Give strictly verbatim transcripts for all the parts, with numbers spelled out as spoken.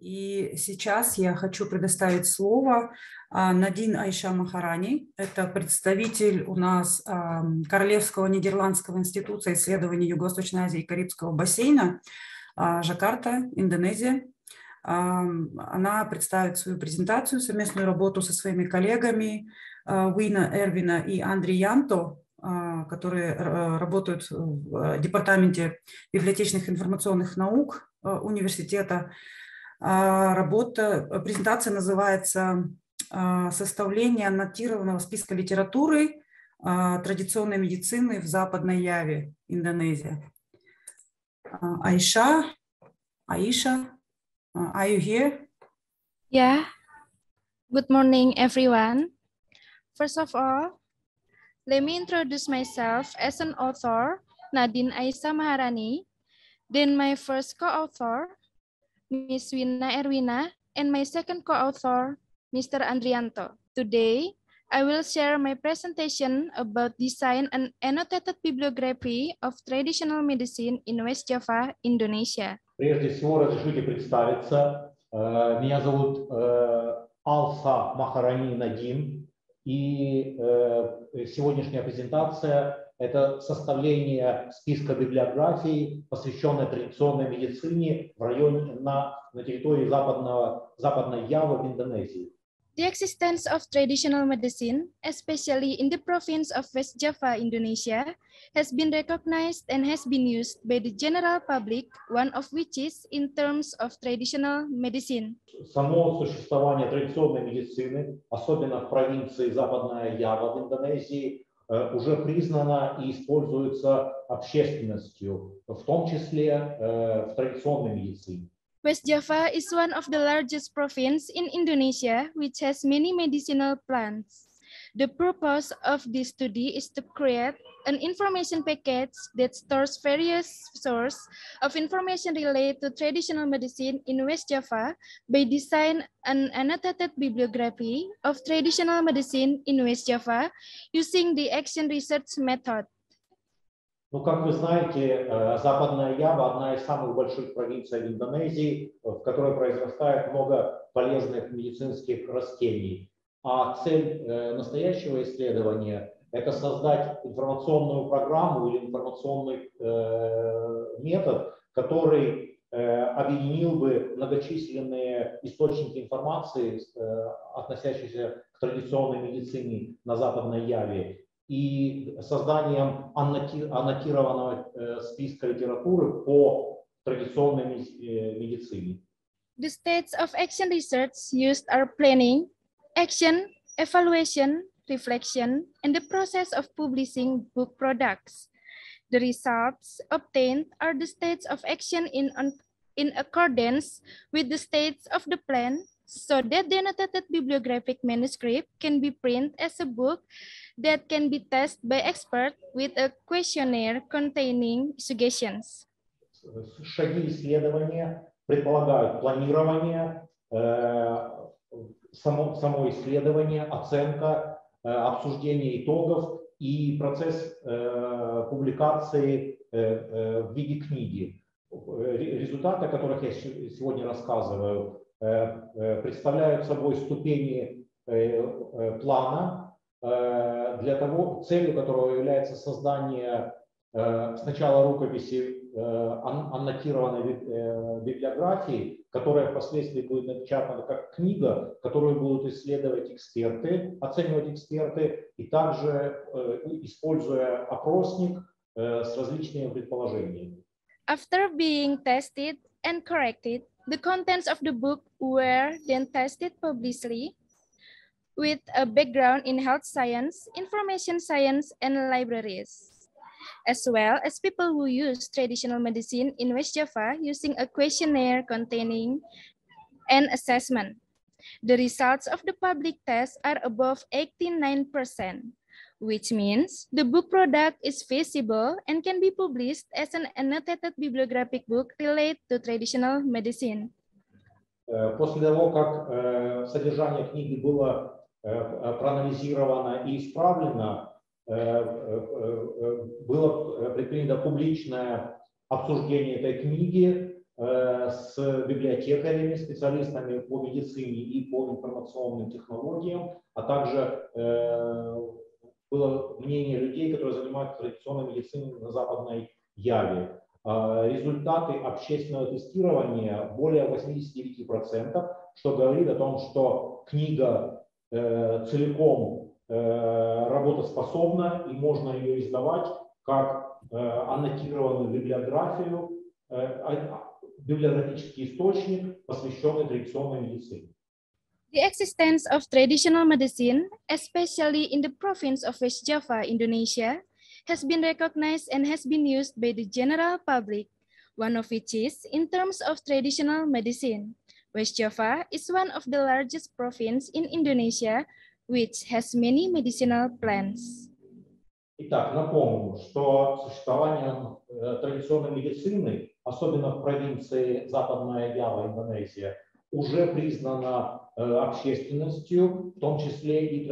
И сейчас я хочу предоставить слово Надин Айша Махарани. Это представитель у нас Королевского Нидерландского института исследований Юго-Восточной Азии и Карибского бассейна, Жакарта, Индонезия. Она представит свою презентацию, совместную работу со своими коллегами Уина Эрвина и Андриянто, которые работают в Департаменте библиотечных информационных наук университета. Работа, презентация называется «Составление аннотированного списка литературы традиционной медицины в Западной Яве, Индонезия». Айша, Аиша, are you here? Yeah. Good morning, everyone. First of all, let me introduce myself as an author, Nadin Aisyah Maharani, then my first co-author, Miss Wina Erwina, and my second co-author, Mister Andrianto. Today, I will share my presentation about design and annotated bibliography of traditional medicine in West Java, Indonesia. Прежде всего, разрешите представиться. Меня зовут Алса Махарани Надин, и сегодняшняя презентация – это составление списка библиографий, посвященной традиционной медицине в районе на, на территории западного, Западной Явы в Индонезии. The existence of traditional medicine, especially in the province of West Java, Indonesia, has been recognized and has been used by the general public, one of which is in terms of traditional medicine. Само существование традиционной медицины, особенно в провинции Западная Ява в Индонезии, уже признано и используется общественностью, в том числе в традиционной медицине. West Java is one of the largest provinces in Indonesia, which has many medicinal plants. The purpose of this study is to create an information package that stores various sources of information related to traditional medicine in West Java by design an annotated bibliography of traditional medicine in West Java using the action research method. Ну, как вы знаете, Западная Ява – одна из самых больших провинций в Индонезии, в которой произрастает много полезных медицинских растений. А цель настоящего исследования – это создать информационную программу или информационный метод, который объединил бы многочисленные источники информации, относящиеся к традиционной медицине на Западной Яве, и созданием аннотированного списка литературы по традиционной медицине. The states of action research used are planning, action, evaluation, reflection, and the process of publishing book products. The results obtained are the states of action in, in accordance with the states of the plan, so that the annotated bibliographic manuscript can be printed as a book that can be tested by experts with a questionnaire containing suggestions. Шаги исследования предполагают планирование, само, само исследование, оценка, обсуждение итогов и процесс публикации в виде книги. Результаты, о которых я сегодня рассказываю, представляют собой ступени плана, для того, целью которого является создание сначала рукописи аннотированной библиографии, которая впоследствии будет напечатана как книга, которую будут исследовать эксперты, оценивать эксперты, и также используя опросник с различными предположениями. After being tested and corrected, the contents of the book were then tested publicly with a background in health science, information science, and libraries, as well as people who use traditional medicine in West Java using a questionnaire containing an assessment. The results of the public test are above eighty-nine percent, which means the book product is feasible and can be published as an annotated bibliographic book related to traditional medicine. После того, как содержание книги было проанализировано и исправлено, было предпринято публичное обсуждение этой книги, с библиотекарями, специалистами по медицине и по информационным технологиям, а также было мнение людей, которые занимаются традиционной медициной на Западной Яве. Результаты общественного тестирования более восьмидесяти девяти процентов, что говорит о том, что книга целиком работоспособна и можно ее издавать как аннотированную библиографию, библиографический источник, посвященный традиционной медицине. The existence of traditional medicine, especially in the province of West Java, Indonesia, has been recognized and has been used by the general public, one of which is in terms of traditional medicine. West Java is one of the largest provinces in Indonesia, which has many medicinal plants. Итак, напомню, что существование традиционной медицины, особенно в провинции Западная Ява, Индонезия, уже признано общественностью, в том числе и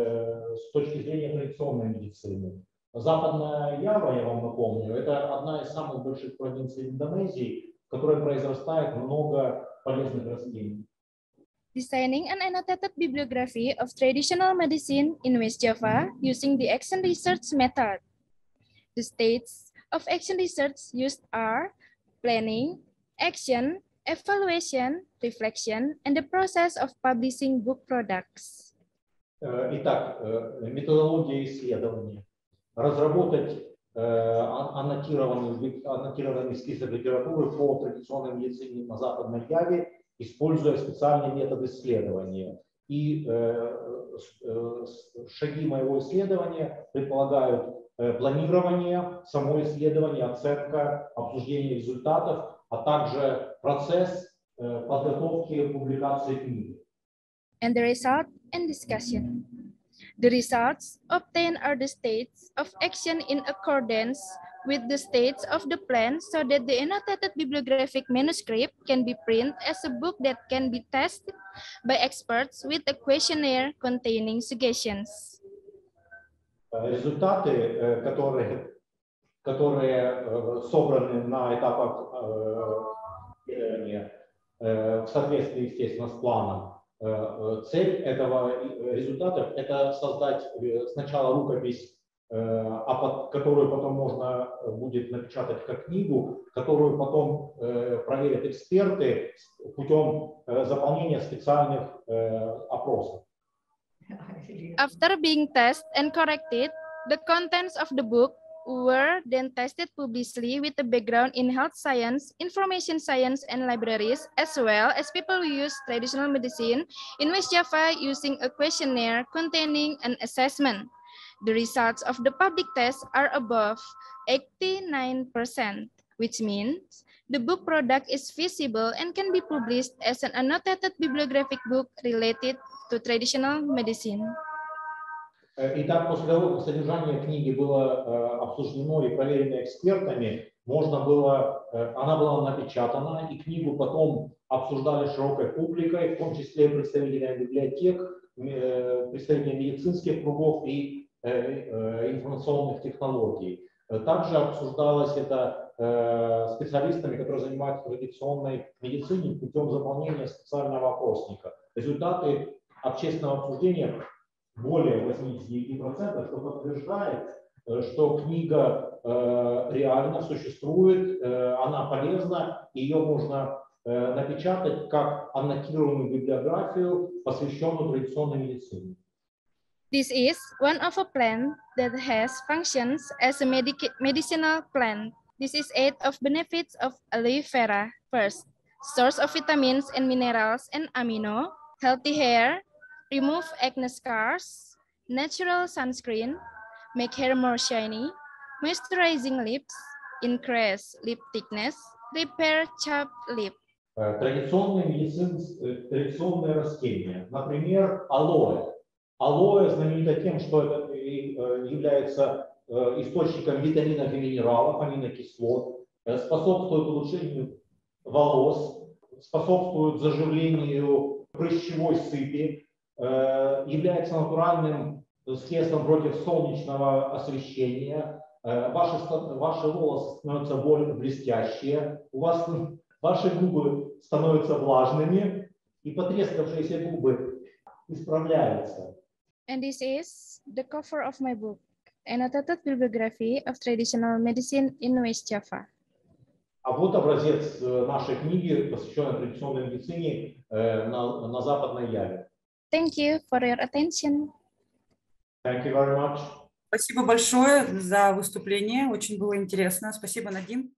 с точки зрения традиционной медицины. Западная Ява, я вам напомню, это одна из самых больших провинций Индонезии, в которой произрастает много полезных растений. Designing an annotated bibliography of traditional medicine in West Java using the action research method. The stages of action research used are planning, action, evaluation, reflection, and the process of publishing book products. Итак, методология исследования. Разработать аннотированный, аннотированный список литературы по традиционной медицине на Западной Яве, используя специальный метод исследования. И э, э, шаги моего исследования предполагают э, планирование, само исследование, оценка, обсуждение результатов, а также процесс э, подготовки публикации книги. And the result and discussion. The results obtained are the states of action in accordance with the states of the plan so that the annotated bibliographic manuscript can be printed as a book that can be tested by experts with a questionnaire containing suggestions. Результаты, которые, которые собраны на этапах исследования в соответствии, естественно, с планом, цель этого результата – это создать сначала рукопись, а под, которую потом можно будет напечатать как книгу, которую потом э, проверят эксперты путем э, заполнения специальных э, опросов. After being tested and corrected, the contents of the book were then tested publicly with a background in health science, information science, and libraries, as well as people who use traditional medicine in West Java using a questionnaire containing an assessment. The results of the public test are above eighty-nine percent, which means the book product is feasible and can be published as an annotated bibliographic book related to traditional medicine. Итак, после того, как содержание книги было обсуждено и проверено экспертами, можно было, она была напечатана, и книгу потом обсуждали широкой публикой, в том числе представителями библиотек, представителями медицинских кругов и информационных технологий. Также обсуждалось это специалистами, которые занимаются традиционной медициной путем заполнения специального опросника. Результаты общественного обсуждения более восьмидесяти девяти процентов, что подтверждает, что книга реально существует, она полезна, ее можно напечатать как аннотированную библиографию, посвященную традиционной медицине. This is one of a plant that has functions as a medic medicinal plant. This is eight of benefits of aloe vera. First, source of vitamins and minerals and amino, healthy hair, remove acne scars, natural sunscreen, make hair more shiny, moisturizing lips, increase lip thickness, repair chapped lip. Традиционные медицинские, традиционные растения, например, алоэ. Алоэ знаменито тем, что это является источником витаминов и минералов, аминокислот, способствует улучшению волос, способствует заживлению прыщевой сыпи, является натуральным средством против солнечного освещения. Ваши, ваши волосы становятся более блестящие, у вас Ваши губы становятся влажными, и потрескавшиеся губы исправляются. And this is the cover of my book, Annotated Bibliography of Traditional Medicine in West Java. А вот образец нашей книги, посвященной традиционной медицине на, на Западной Яве. Thank you for your attention. Thank you very much. Спасибо большое за выступление. Очень было интересно. Спасибо, Надим.